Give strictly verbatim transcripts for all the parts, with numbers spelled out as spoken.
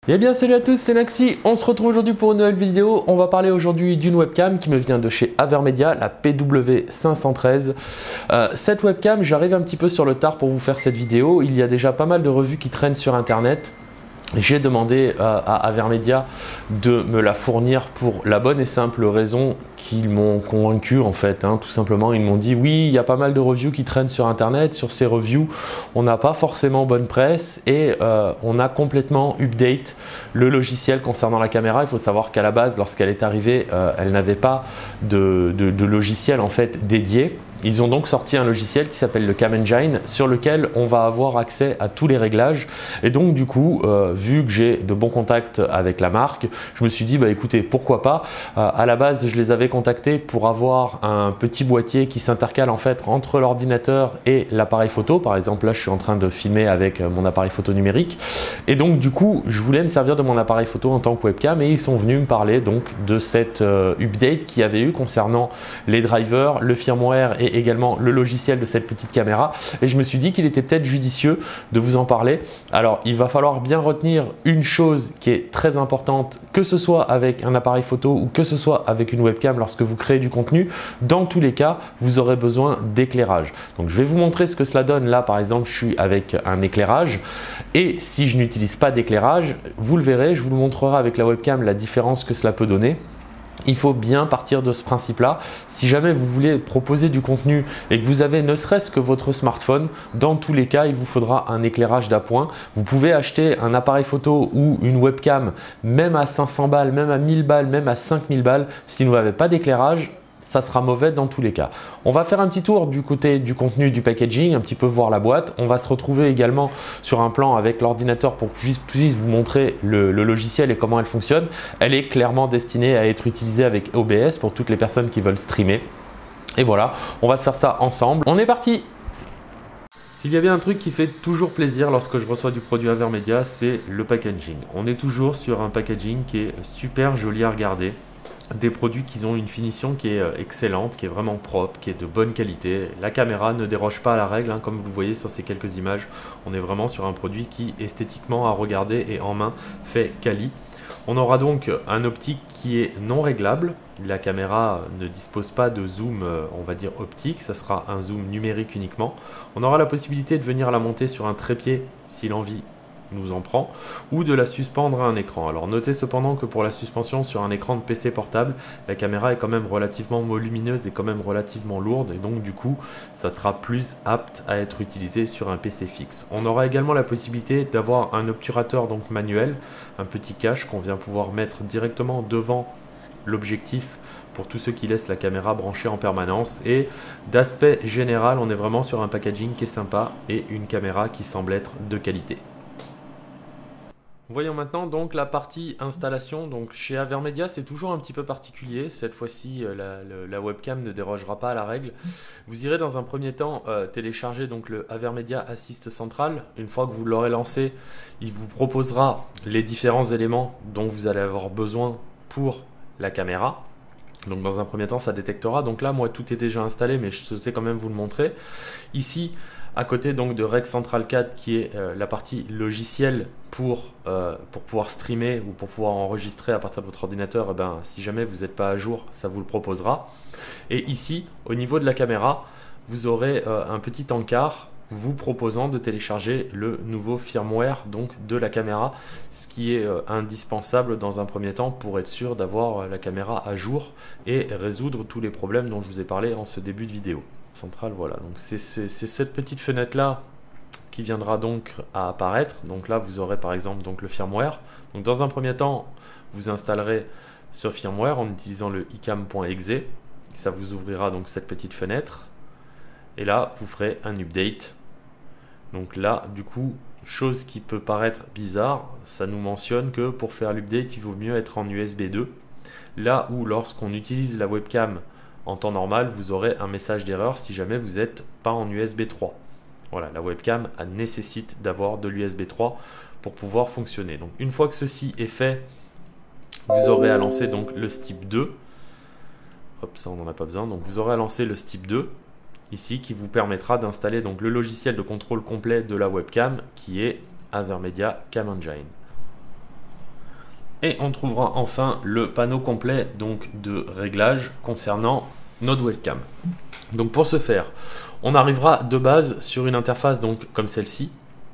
Eh bien salut à tous, c'est Naxi, on se retrouve aujourd'hui pour une nouvelle vidéo. On va parler aujourd'hui d'une webcam qui me vient de chez Avermedia, la P W cinq cent treize. Euh, cette webcam, j'arrive un petit peu sur le tard pour vous faire cette vidéo. Il y a déjà pas mal de revues qui traînent sur internet. J'ai demandé euh, à Avermedia de me la fournir pour la bonne et simple raison qu'ils m'ont convaincu en fait, hein, tout simplement. Ils m'ont dit oui, il y a pas mal de reviews qui traînent sur internet. Sur ces reviews, on n'a pas forcément bonne presse et euh, on a complètement update le logiciel concernant la caméra. Il faut savoir qu'à la base, lorsqu'elle est arrivée, euh, elle n'avait pas de, de, de logiciel en fait dédié. Ils ont donc sorti un logiciel qui s'appelle le Cam Engine sur lequel on va avoir accès à tous les réglages. Et donc du coup, euh, vu que j'ai de bons contacts avec la marque, je me suis dit bah écoutez, pourquoi pas. Euh, à la base, je les avais contactés pour avoir un petit boîtier qui s'intercale en fait entre l'ordinateur et l'appareil photo. Par exemple, là, je suis en train de filmer avec mon appareil photo numérique. Et donc du coup, je voulais me servir de mon appareil photo en tant que webcam et ils sont venus me parler donc de cette euh, update qu'il y avait eu concernant les drivers, le firmware et également le logiciel de cette petite caméra, et je me suis dit qu'il était peut-être judicieux de vous en parler. Alors il va falloir bien retenir une chose qui est très importante, que ce soit avec un appareil photo ou que ce soit avec une webcam lorsque vous créez du contenu, dans tous les cas vous aurez besoin d'éclairage. Donc je vais vous montrer ce que cela donne. Là par exemple, je suis avec un éclairage et si je n'utilise pas d'éclairage, vous le verrez, je vous le montrerai avec la webcam la différence que cela peut donner. Il faut bien partir de ce principe-là. Si jamais vous voulez proposer du contenu et que vous avez ne serait-ce que votre smartphone, dans tous les cas, il vous faudra un éclairage d'appoint. Vous pouvez acheter un appareil photo ou une webcam, même à cinq cents balles, même à mille balles, même à cinq mille balles. Si vous n'avez pas d'éclairage, ça sera mauvais dans tous les cas. On va faire un petit tour du côté du contenu, du packaging, un petit peu voir la boîte. On va se retrouver également sur un plan avec l'ordinateur pour que je puisse vous montrer le, le logiciel et comment elle fonctionne. Elle est clairement destinée à être utilisée avec O B S pour toutes les personnes qui veulent streamer. Et voilà, on va se faire ça ensemble. On est parti! S'il y a bien un truc qui fait toujours plaisir lorsque je reçois du produit Avermedia, c'est le packaging. On est toujours sur un packaging qui est super joli à regarder. Des produits qui ont une finition qui est excellente, qui est vraiment propre, qui est de bonne qualité. La caméra ne déroge pas à la règle, hein, comme vous le voyez sur ces quelques images. On est vraiment sur un produit qui, esthétiquement à regarder et en main, fait quali. On aura donc un optique qui est non réglable. La caméra ne dispose pas de zoom, on va dire optique, ça sera un zoom numérique uniquement. On aura la possibilité de venir la monter sur un trépied si l'envie nous en prend, ou de la suspendre à un écran. Alors notez cependant que pour la suspension sur un écran de P C portable, la caméra est quand même relativement volumineuse et quand même relativement lourde, et donc du coup ça sera plus apte à être utilisé sur un P C fixe. On aura également la possibilité d'avoir un obturateur donc manuel, un petit cache qu'on vient pouvoir mettre directement devant l'objectif pour tous ceux qui laissent la caméra branchée en permanence. Et d'aspect général, on est vraiment sur un packaging qui est sympa et une caméra qui semble être de qualité. Voyons maintenant donc la partie installation. Donc chez Avermedia, c'est toujours un petit peu particulier. Cette fois-ci, la, la, la webcam ne dérogera pas à la règle. Vous irez dans un premier temps euh, télécharger donc le Avermedia Assist Central. Une fois que vous l'aurez lancé, il vous proposera les différents éléments dont vous allez avoir besoin pour la caméra. Donc dans un premier temps, ça détectera. Donc là, moi, tout est déjà installé, mais je souhaitais quand même vous le montrer. Ici, à côté donc de Rec Central quatre qui est euh, la partie logicielle pour, euh, pour pouvoir streamer ou pour pouvoir enregistrer à partir de votre ordinateur, eh ben, si jamais vous n'êtes pas à jour, ça vous le proposera. Et ici, au niveau de la caméra, vous aurez euh, un petit encart vous proposant de télécharger le nouveau firmware donc, de la caméra, ce qui est euh, indispensable dans un premier temps pour être sûr d'avoir euh, la caméra à jour et résoudre tous les problèmes dont je vous ai parlé en ce début de vidéo. Centrale, voilà, donc c'est cette petite fenêtre là qui viendra donc à apparaître. Donc là vous aurez par exemple donc le firmware. Donc dans un premier temps vous installerez ce firmware en utilisant le icam point exe. Ça vous ouvrira donc cette petite fenêtre et là vous ferez un update. Donc là du coup, chose qui peut paraître bizarre, ça nous mentionne que pour faire l'update il vaut mieux être en U S B deux, là où lorsqu'on utilise la webcam en temps normal, vous aurez un message d'erreur si jamais vous n'êtes pas en U S B trois. Voilà, la webcam nécessite d'avoir de l'U S B trois pour pouvoir fonctionner. Donc une fois que ceci est fait, vous aurez à lancer donc le step deux. Hop, ça on n'en a pas besoin. Donc vous aurez à lancer le step deux ici qui vous permettra d'installer donc le logiciel de contrôle complet de la webcam qui est Avermedia Cam Engine. Et on trouvera enfin le panneau complet donc de réglage concernant notre webcam. Donc pour ce faire, on arrivera de base sur une interface donc comme celle-ci.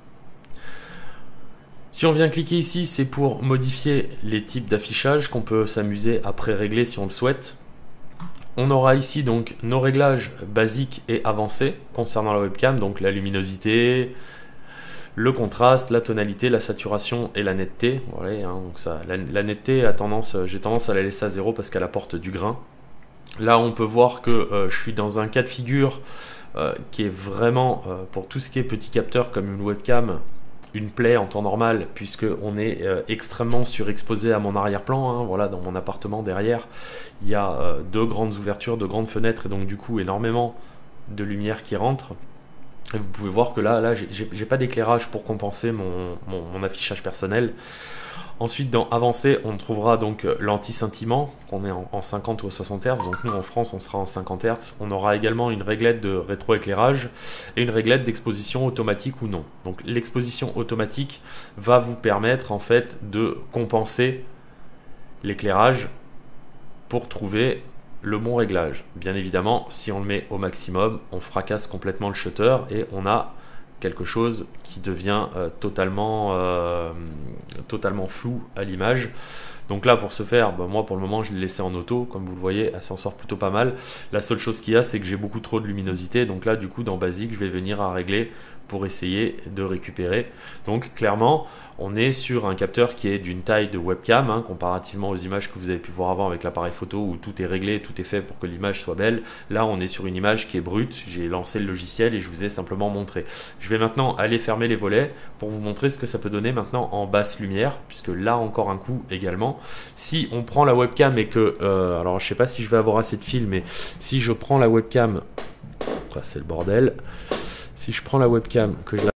Si on vient cliquer ici, c'est pour modifier les types d'affichage qu'on peut s'amuser à pré-régler si on le souhaite. On aura ici donc nos réglages basiques et avancés concernant la webcam, donc la luminosité, le contraste, la tonalité, la saturation et la netteté. Voilà, hein, donc ça, la, la netteté, a tendance, j'ai tendance à la laisser à zéro parce qu'elle apporte du grain. Là, on peut voir que euh, je suis dans un cas de figure euh, qui est vraiment, euh, pour tout ce qui est petit capteur comme une webcam, une plaie en temps normal, puisque on est euh, extrêmement surexposé à mon arrière-plan. Hein, voilà, dans mon appartement derrière, il y a euh, deux grandes ouvertures, deux grandes fenêtres, et donc du coup énormément de lumière qui rentre. Et vous pouvez voir que là, là j'ai pas d'éclairage pour compenser mon, mon, mon affichage personnel. Ensuite, dans Avancé, on trouvera donc l'anti-scintillement, qu'on est en, en cinquante ou soixante hertz. Donc nous, en France, on sera en cinquante hertz. On aura également une réglette de rétroéclairage et une réglette d'exposition automatique ou non. Donc l'exposition automatique va vous permettre en fait de compenser l'éclairage pour trouver le bon réglage. Bien évidemment, si on le met au maximum, on fracasse complètement le shutter et on a quelque chose qui devient euh, totalement, euh, totalement flou à l'image. Donc là, pour ce faire, bah, moi pour le moment je l'ai laissé en auto, comme vous le voyez, elle s'en sort plutôt pas mal. La seule chose qu'il y a, c'est que j'ai beaucoup trop de luminosité, donc là du coup dans Basique, je vais venir à régler pour essayer de récupérer. Donc clairement, on est sur un capteur qui est d'une taille de webcam, hein, comparativement aux images que vous avez pu voir avant avec l'appareil photo où tout est réglé, tout est fait pour que l'image soit belle. Là, on est sur une image qui est brute, j'ai lancé le logiciel et je vous ai simplement montré. Je vais maintenant aller fermer les volets pour vous montrer ce que ça peut donner maintenant en basse lumière, puisque là encore un coup également. Si on prend la webcam et que, euh, alors je sais pas si je vais avoir assez de fil, mais si je prends la webcam, c'est le bordel. Si je prends la webcam, que je la...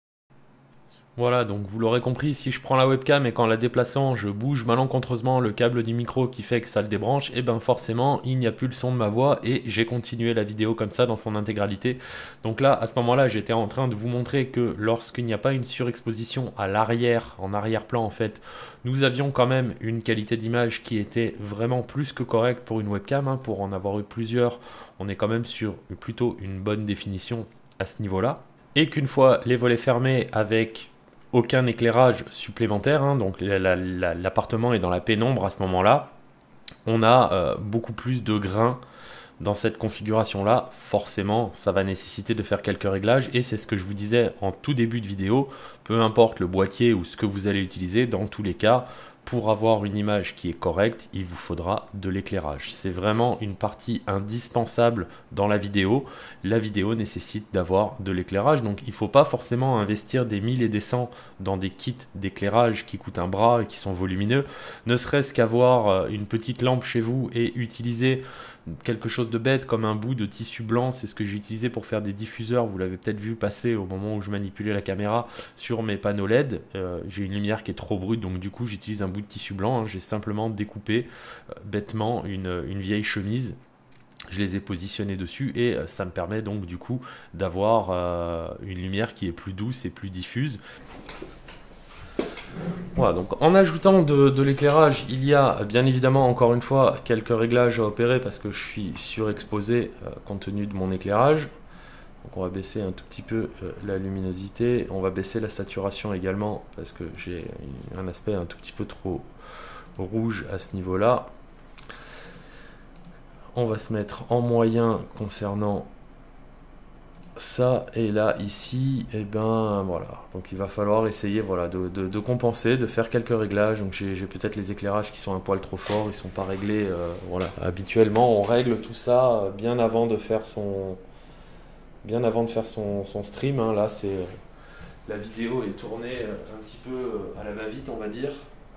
Voilà, donc vous l'aurez compris, si je prends la webcam et qu'en la déplaçant, je bouge malencontreusement le câble du micro qui fait que ça le débranche, et bien forcément, il n'y a plus le son de ma voix et j'ai continué la vidéo comme ça dans son intégralité. Donc là, à ce moment-là, j'étais en train de vous montrer que lorsqu'il n'y a pas une surexposition à l'arrière, en arrière-plan en fait, nous avions quand même une qualité d'image qui était vraiment plus que correcte pour une webcam. Hein. Pour en avoir eu plusieurs, on est quand même sur plutôt une bonne définition à ce niveau-là. Et qu'une fois les volets fermés avec aucun éclairage supplémentaire, hein, donc l'appartement est dans la pénombre à ce moment-là, on a euh, beaucoup plus de grains dans cette configuration-là. Forcément, ça va nécessiter de faire quelques réglages et c'est ce que je vous disais en tout début de vidéo, peu importe le boîtier ou ce que vous allez utiliser, dans tous les cas, pour avoir une image qui est correcte, il vous faudra de l'éclairage. C'est vraiment une partie indispensable dans la vidéo. La vidéo nécessite d'avoir de l'éclairage, donc il ne faut pas forcément investir des mille et des cents dans des kits d'éclairage qui coûtent un bras et qui sont volumineux. Ne serait-ce qu'avoir une petite lampe chez vous et utiliser quelque chose de bête comme un bout de tissu blanc, c'est ce que j'ai utilisé pour faire des diffuseurs, vous l'avez peut-être vu passer au moment où je manipulais la caméra sur mes panneaux L E D. Euh, j'ai une lumière qui est trop brute, donc du coup j'utilise un bout de tissu blanc, hein. J'ai simplement découpé euh, bêtement une, une vieille chemise, je les ai positionnés dessus et euh, ça me permet donc du coup d'avoir euh, une lumière qui est plus douce et plus diffuse. Voilà, donc en ajoutant de, de l'éclairage, il y a bien évidemment encore une fois quelques réglages à opérer parce que je suis surexposé euh, compte tenu de mon éclairage. Donc on va baisser un tout petit peu euh, la luminosité, on va baisser la saturation également parce que j'ai un aspect un tout petit peu trop rouge à ce niveau-là. On va se mettre en moyen concernant ça, et là ici et eh ben voilà, donc il va falloir essayer voilà de, de, de compenser, de faire quelques réglages. Donc j'ai peut-être les éclairages qui sont un poil trop forts, ils sont pas réglés, euh, voilà, habituellement on règle tout ça bien avant de faire son bien avant de faire son, son stream, hein. Là c'est la vidéo est tournée un petit peu à la va-vite, on va dire.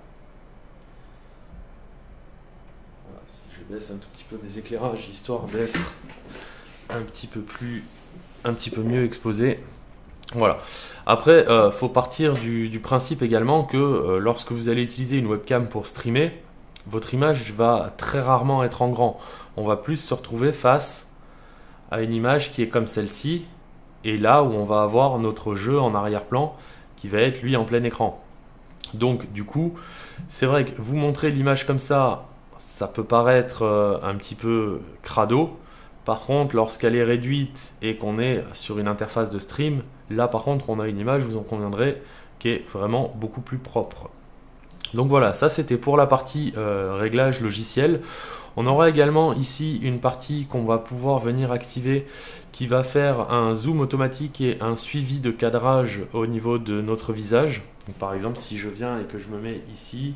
Voilà, si je baisse un tout petit peu mes éclairages histoire d'être un petit peu plus un petit peu mieux exposé. Voilà. Après, euh, faut partir du, du principe également que euh, lorsque vous allez utiliser une webcam pour streamer, votre image va très rarement être en grand. On va plus se retrouver face à une image qui est comme celle-ci, et là où on va avoir notre jeu en arrière-plan qui va être lui en plein écran. Donc du coup, c'est vrai que vous montrer l'image comme ça, ça peut paraître euh, un petit peu crado. Par contre, lorsqu'elle est réduite et qu'on est sur une interface de stream, là par contre on a une image, vous en conviendrez, qui est vraiment beaucoup plus propre. Donc voilà, ça c'était pour la partie euh, réglage logiciel. On aura également ici une partie qu'on va pouvoir venir activer qui va faire un zoom automatique et un suivi de cadrage au niveau de notre visage. Donc, par exemple, si je viens et que je me mets ici,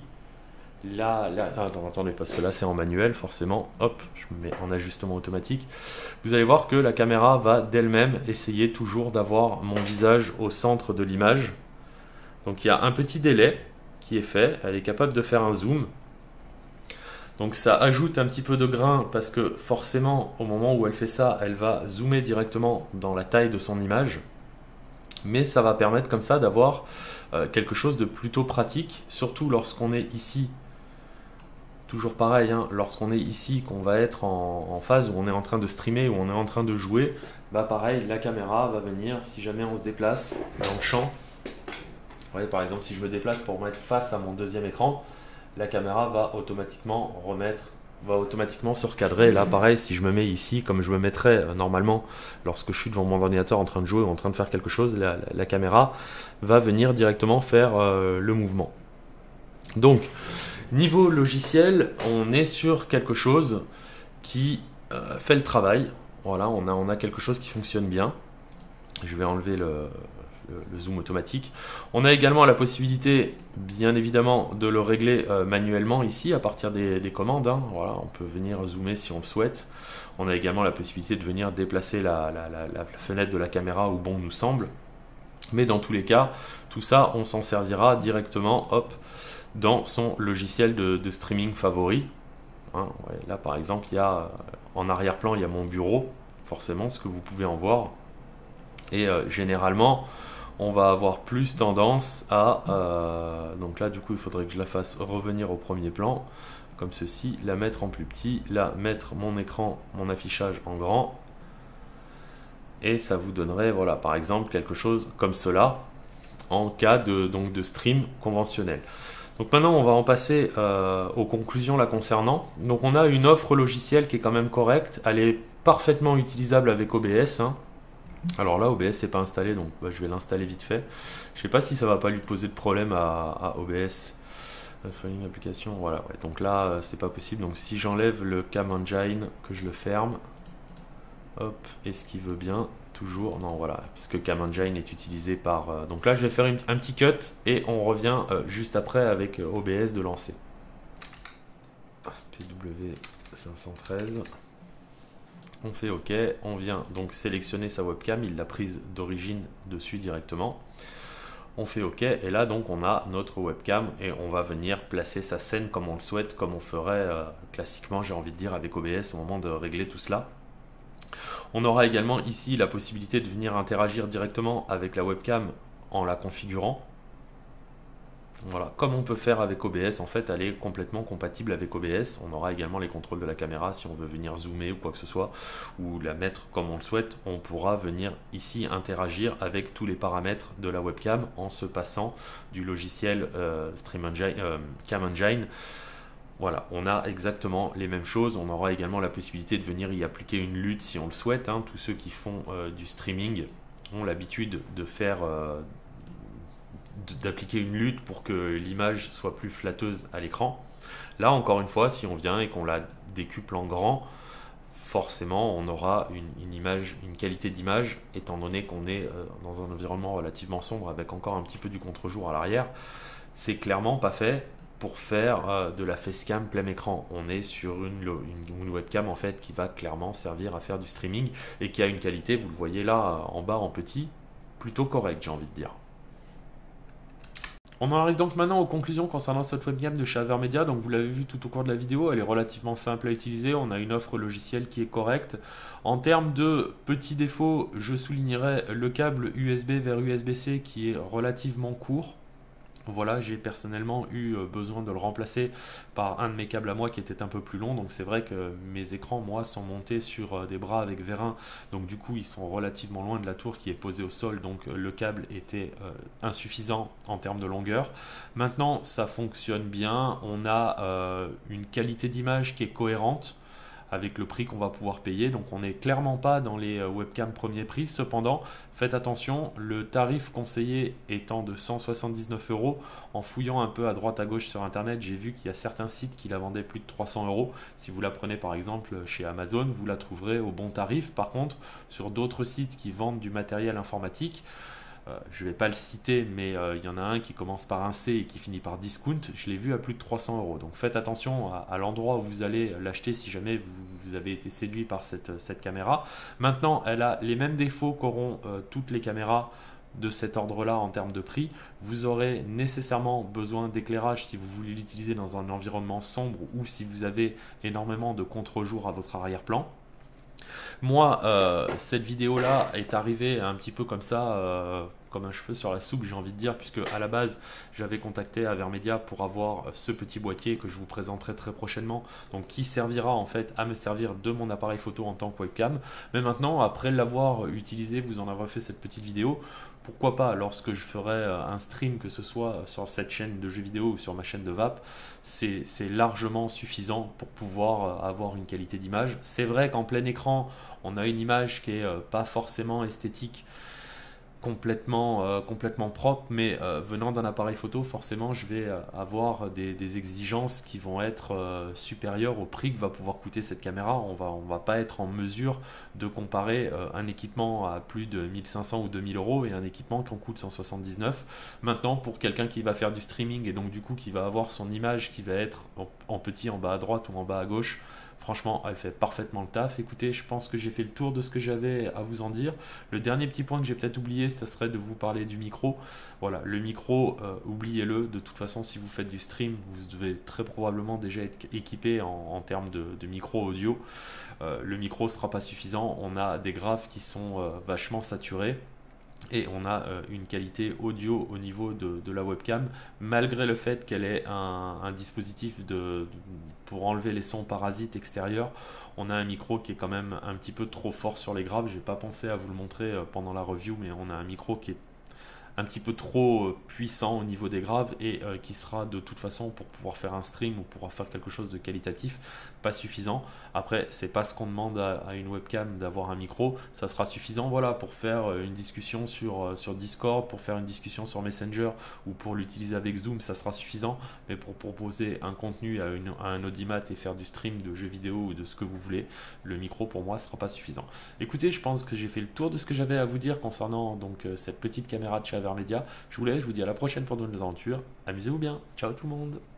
là, là, ah, non, attendez, parce que là c'est en manuel forcément, hop, je me mets en ajustement automatique. Vous allez voir que la caméra va d'elle-même essayer toujours d'avoir mon visage au centre de l'image. Donc il y a un petit délai qui est fait, elle est capable de faire un zoom. Donc ça ajoute un petit peu de grain parce que forcément au moment où elle fait ça, elle va zoomer directement dans la taille de son image. Mais ça va permettre comme ça d'avoir euh, quelque chose de plutôt pratique, surtout lorsqu'on est ici. Toujours pareil, hein, lorsqu'on est ici, qu'on va être en, en phase où on est en train de streamer, où on est en train de jouer, bah pareil, la caméra va venir, si jamais on se déplace dans le champ. Vous voyez, par exemple, si je me déplace pour mettre face à mon deuxième écran, la caméra va automatiquement remettre, va automatiquement se recadrer. Là, pareil, si je me mets ici, comme je me mettrais euh, normalement lorsque je suis devant mon ordinateur en train de jouer ou en train de faire quelque chose, la, la, la caméra va venir directement faire euh, le mouvement. Donc, niveau logiciel, on est sur quelque chose qui euh, fait le travail. Voilà, on a, on a quelque chose qui fonctionne bien. Je vais enlever le... le zoom automatique. On a également la possibilité, bien évidemment, de le régler euh, manuellement ici à partir des, des commandes. Hein. Voilà, on peut venir zoomer si on le souhaite. On a également la possibilité de venir déplacer la, la, la, la fenêtre de la caméra où bon nous semble. Mais dans tous les cas, tout ça, on s'en servira directement hop, dans son logiciel de, de streaming favori. Hein, ouais, là, par exemple, il y a, en arrière-plan, il y a mon bureau, forcément, ce que vous pouvez en voir. Et euh, généralement, on va avoir plus tendance à, euh, donc là du coup il faudrait que je la fasse revenir au premier plan, comme ceci, la mettre en plus petit, là mettre mon écran, mon affichage en grand, et ça vous donnerait, voilà, par exemple quelque chose comme cela, en cas de, donc, de stream conventionnel. Donc maintenant on va en passer euh, aux conclusions là concernant. Donc on a une offre logicielle qui est quand même correcte, elle est parfaitement utilisable avec O B S, hein. Alors là, O B S n'est pas installé, donc bah, je vais l'installer vite fait. Je ne sais pas si ça ne va pas lui poser de problème à, à O B S. Filing application, voilà. Ouais. Donc là, c'est pas possible. Donc si j'enlève le Cam Engine, que je le ferme, hop, est-ce qu'il veut bien toujours? Non, voilà, puisque Cam Engine est utilisé par. Euh, donc là, je vais faire une, un petit cut et on revient euh, juste après avec O B S de lancer. P W cinq cent treize. On fait OK, on vient donc sélectionner sa webcam, il l'a prise d'origine dessus directement. On fait OK et là donc on a notre webcam et on va venir placer sa scène comme on le souhaite, comme on ferait euh, classiquement, j'ai envie de dire, avec O B S au moment de régler tout cela. On aura également ici la possibilité de venir interagir directement avec la webcam en la configurant. Voilà, comme on peut faire avec O B S, en fait, elle est complètement compatible avec O B S. On aura également les contrôles de la caméra si on veut venir zoomer ou quoi que ce soit, ou la mettre comme on le souhaite. On pourra venir ici interagir avec tous les paramètres de la webcam en se passant du logiciel euh, Stream Engine, euh, Cam Engine. Voilà, on a exactement les mêmes choses. On aura également la possibilité de venir y appliquer une lutte si on le souhaite. Hein. Tous ceux qui font euh, du streaming ont l'habitude de faire... Euh, d'appliquer une lutte pour que l'image soit plus flatteuse à l'écran. Là, encore une fois, si on vient et qu'on la décuple en grand, forcément, on aura une, une image, une qualité d'image, étant donné qu'on est euh, dans un environnement relativement sombre avec encore un petit peu du contre-jour à l'arrière. C'est clairement pas fait pour faire euh, de la facecam plein écran. On est sur une, une, une webcam en fait qui va clairement servir à faire du streaming et qui a une qualité, vous le voyez là en bas en petit, plutôt correcte, j'ai envie de dire. On en arrive donc maintenant aux conclusions concernant cette webcam de chez Avermedia. Donc vous l'avez vu tout au cours de la vidéo, elle est relativement simple à utiliser. On a une offre logicielle qui est correcte. En termes de petits défauts, je soulignerai le câble U S B vers U S B C qui est relativement court. Voilà, j'ai personnellement eu besoin de le remplacer par un de mes câbles à moi qui était un peu plus long, donc c'est vrai que mes écrans, moi, sont montés sur des bras avec vérin, donc du coup ils sont relativement loin de la tour qui est posée au sol, donc le câble était euh, insuffisant en termes de longueur. Maintenant ça fonctionne bien, on a euh, une qualité d'image qui est cohérente avec le prix qu'on va pouvoir payer, donc on n'est clairement pas dans les webcams premier prix. Cependant, faites attention, le tarif conseillé étant de cent soixante-dix-neuf euros, en fouillant un peu à droite à gauche sur internet, j'ai vu qu'il y a certains sites qui la vendaient plus de trois cents euros. Si vous la prenez par exemple chez Amazon, vous la trouverez au bon tarif. Par contre, sur d'autres sites qui vendent du matériel informatique, Euh, je ne vais pas le citer, mais il euh, y en a un qui commence par un C et qui finit par discount. Je l'ai vu à plus de trois cents euros. Donc faites attention à, à l'endroit où vous allez l'acheter si jamais vous, vous avez été séduit par cette, cette caméra. Maintenant, elle a les mêmes défauts qu'auront euh, toutes les caméras de cet ordre-là en termes de prix. Vous aurez nécessairement besoin d'éclairage si vous voulez l'utiliser dans un environnement sombre ou si vous avez énormément de contre-jour à votre arrière-plan. Moi, euh, cette vidéo-là est arrivée un petit peu comme ça, euh, comme un cheveu sur la soupe, j'ai envie de dire, puisque à la base, j'avais contacté Avermedia pour avoir ce petit boîtier que je vous présenterai très prochainement, donc qui servira en fait à me servir de mon appareil photo en tant que webcam. Mais maintenant, après l'avoir utilisé, vous en avez fait cette petite vidéo, pourquoi pas, lorsque je ferai un stream, que ce soit sur cette chaîne de jeux vidéo ou sur ma chaîne de vape, c'est largement suffisant pour pouvoir avoir une qualité d'image. C'est vrai qu'en plein écran, on a une image qui n'est pas forcément esthétique, complètement, euh, complètement propre, mais euh, venant d'un appareil photo, forcément je vais euh, avoir des, des exigences qui vont être euh, supérieures au prix que va pouvoir coûter cette caméra. On va, on va pas être en mesure de comparer euh, un équipement à plus de mille cinq cents ou deux mille euros et un équipement qui en coûte cent soixante-dix-neuf. Maintenant, pour quelqu'un qui va faire du streaming et donc du coup qui va avoir son image qui va être en, en petit en bas à droite ou en bas à gauche, franchement, elle fait parfaitement le taf. Écoutez, je pense que j'ai fait le tour de ce que j'avais à vous en dire. Le dernier petit point que j'ai peut-être oublié, ça serait de vous parler du micro. Voilà, le micro, euh, oubliez-le. De toute façon, si vous faites du stream, vous devez très probablement déjà être équipé en, en termes de, de micro audio. Euh, le micro ne sera pas suffisant. On a des graves qui sont euh, vachement saturés. Et on a euh, une qualité audio au niveau de, de la webcam, malgré le fait qu'elle ait un, un dispositif de, de, pour enlever les sons parasites extérieurs. On a un micro qui est quand même un petit peu trop fort sur les graves. J'ai pas pensé à vous le montrer euh, pendant la review, mais on a un micro qui est un petit peu trop puissant au niveau des graves et euh, qui sera de toute façon, pour pouvoir faire un stream ou pouvoir faire quelque chose de qualitatif, pas suffisant. Après, c'est pas ce qu'on demande à, à une webcam d'avoir un micro. Ça sera suffisant, voilà, pour faire une discussion sur, sur Discord, pour faire une discussion sur Messenger ou pour l'utiliser avec Zoom, ça sera suffisant. Mais pour proposer un contenu à, une, à un audimat et faire du stream de jeux vidéo ou de ce que vous voulez, le micro pour moi sera pas suffisant. Écoutez, je pense que j'ai fait le tour de ce que j'avais à vous dire concernant donc cette petite caméra de chez Avermedia. Je vous laisse, je vous dis à la prochaine pour de nouvelles aventures. Amusez-vous bien. Ciao tout le monde.